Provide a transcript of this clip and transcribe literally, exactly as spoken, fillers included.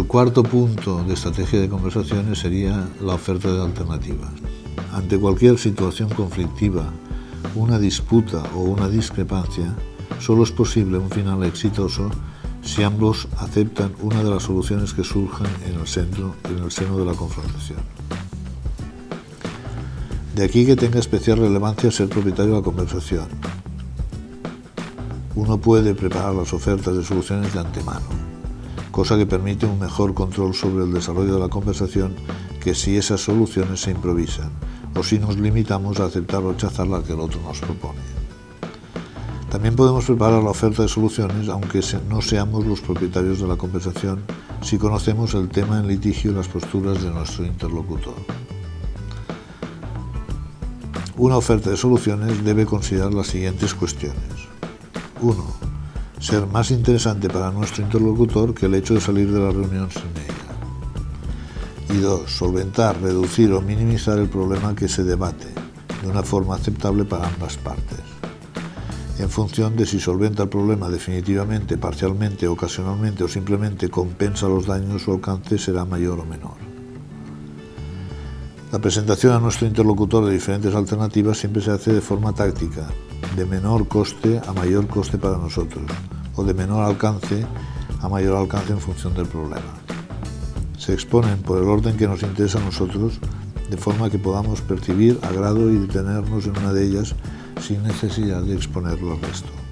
El cuarto punto de estrategia de conversaciones sería la oferta de alternativas. Ante cualquier situación conflictiva, una disputa o una discrepancia, solo es posible un final exitoso si ambos aceptan una de las soluciones que surjan en el centro, en el seno de la confrontación. De aquí que tenga especial relevancia ser propietario de la conversación. Uno puede preparar las ofertas de soluciones de antemano, cosa que permite un mejor control sobre el desarrollo de la conversación que si esas soluciones se improvisan o si nos limitamos a aceptar o rechazar la que el otro nos propone. También podemos preparar la oferta de soluciones aunque no seamos los propietarios de la conversación si conocemos el tema en litigio y las posturas de nuestro interlocutor. Una oferta de soluciones debe considerar las siguientes cuestiones. uno. Ser más interesante para nuestro interlocutor que el hecho de salir de la reunión sin ella. Y dos. Solventar, reducir o minimizar el problema que se debate de una forma aceptable para ambas partes, en función de si solventa el problema definitivamente, parcialmente, ocasionalmente o simplemente compensa los daños, su alcance será mayor o menor. La presentación a nuestro interlocutor de diferentes alternativas siempre se hace de forma táctica, de menor coste a mayor coste para nosotros, o de menor alcance a mayor alcance en función del problema. Se exponen por el orden que nos interesa a nosotros, de forma que podamos percibir agrado y detenernos en una de ellas sin necesidad de exponerlo al resto.